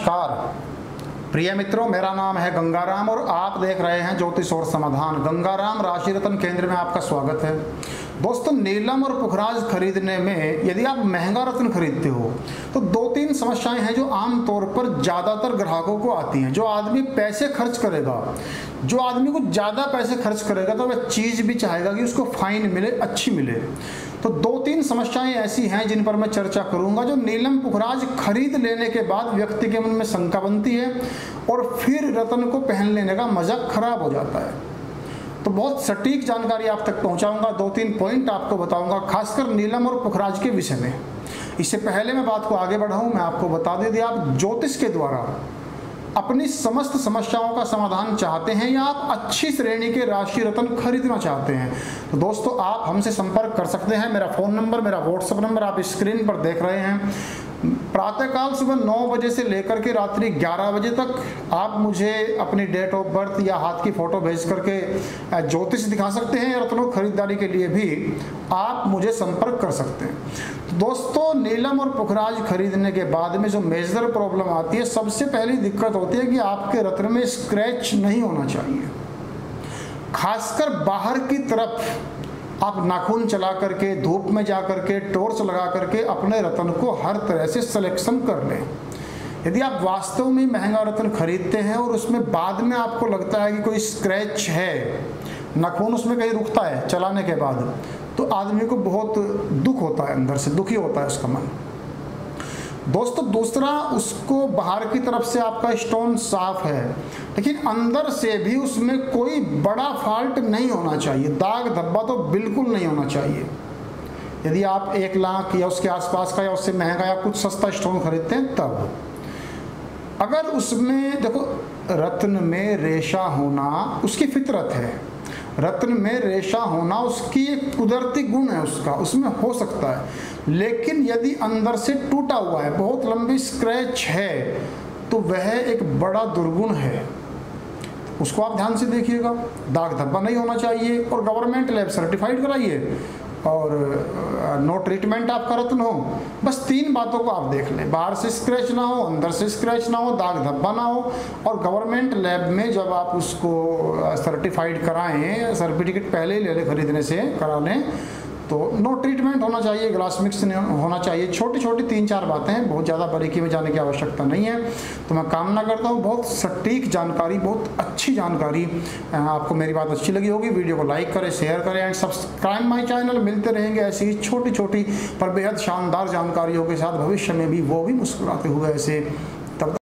नमस्कार प्रिय मित्रों, मेरा नाम है गंगाराम और आप देख रहे हैं ज्योतिष और समाधान। गंगाराम राशि रत्न केंद्र में आपका स्वागत है। दोस्तों, नीलम और पुखराज खरीदने में यदि आप महंगा रत्न खरीदते हो तो दो तीन समस्याएं हैं जो आम तौर पर ज़्यादातर ग्राहकों को आती हैं। जो आदमी पैसे खर्च करेगा, जो आदमी को ज़्यादा पैसे खर्च करेगा तो वह चीज़ भी चाहेगा कि उसको फाइन मिले, अच्छी मिले। तो दो तीन समस्याएं ऐसी हैं जिन पर मैं चर्चा करूंगा, जो नीलम पुखराज खरीद लेने के बाद व्यक्ति के मन में शंका बनती है और फिर रत्न को पहन लेने का मजा खराब हो जाता है। तो बहुत सटीक जानकारी आप तक पहुंचाऊंगा, दो तीन पॉइंट आपको बताऊंगा खासकर नीलम और पुखराज के विषय में। इससे पहले मैं बात को आगे बढ़ाऊं, मैं आपको बता दें, यदि आप ज्योतिष के द्वारा अपनी समस्त समस्याओं का समाधान चाहते हैं या आप अच्छी श्रेणी के राशि रत्न खरीदना चाहते हैं तो दोस्तों आप हमसे संपर्क कर सकते हैं। मेरा फ़ोन नंबर, मेरा व्हाट्सएप नंबर आप स्क्रीन पर देख रहे हैं। प्रातःकाल सुबह 9 बजे से लेकर के रात्रि 11 बजे तक आप मुझे अपनी डेट ऑफ बर्थ या हाथ की फ़ोटो भेज करके ज्योतिष दिखा सकते हैं। रत्नों खरीदारी के लिए भी आप मुझे संपर्क कर सकते हैं। तो दोस्तों, नीलम और पुखराज खरीदने के बाद में जो मेजर प्रॉब्लम आती है, सबसे पहली दिक्कत होती है कि आपके रत्न में स्क्रैच नहीं होना चाहिए। खासकर बाहर की तरफ आप नाखून चला करके, धूप में जा करके, टॉर्च लगा करके अपने रत्न को हर तरह से सिलेक्शन कर लें। यदि आप वास्तव में महंगा रत्न खरीदते हैं और उसमें बाद में आपको लगता है कि कोई स्क्रैच है, नाखून उसमें कहीं रुकता है चलाने के बाद, तो आदमी को बहुत दुख होता है, अंदर से दुखी होता है उसका मन। दोस्तों, दूसरा, उसको बाहर की तरफ से आपका स्टोन साफ है लेकिन अंदर से भी उसमें कोई बड़ा फॉल्ट नहीं होना चाहिए, दाग धब्बा तो बिल्कुल नहीं होना चाहिए। यदि आप 1 लाख या उसके आसपास का या उससे महंगा या कुछ सस्ता स्टोन खरीदते हैं तब, अगर उसमें देखो, रत्न में रेशा होना उसकी फितरत है। रत्न में रेशा होना उसकी एक कुदरती गुण है, उसका उसमें हो सकता है। लेकिन यदि अंदर से टूटा हुआ है, बहुत लंबी स्क्रैच है, तो वह एक बड़ा दुर्गुण है। उसको आप ध्यान से देखिएगा। दाग धब्बा नहीं होना चाहिए और गवर्नमेंट लैब सर्टिफाइड कराइए और नो ट्रीटमेंट आपका रत्न हो। बस 3 बातों को आप देख लें, बाहर से स्क्रैच ना हो, अंदर से स्क्रैच ना हो, दाग धब्बा ना हो, और गवर्नमेंट लैब में जब आप उसको सर्टिफाइड कराएं, सर्टिफिकेट पहले ही ले लें, खरीदने से करा लें, तो नो ट्रीटमेंट होना चाहिए, ग्लास मिक्स होना चाहिए। छोटी छोटी 3-4 बातें हैं, बहुत ज़्यादा बारीकी में जाने की आवश्यकता नहीं है। तो मैं कामना करता हूँ बहुत सटीक जानकारी, बहुत अच्छी जानकारी आपको मेरी बात अच्छी लगी होगी। वीडियो को लाइक करें, शेयर करें एंड सब्सक्राइब माई चैनल। मिलते रहेंगे ऐसी ही छोटी छोटी पर बेहद शानदार जानकारियों के साथ भविष्य में भी, वो भी मुस्कुराते हुए ऐसे। तब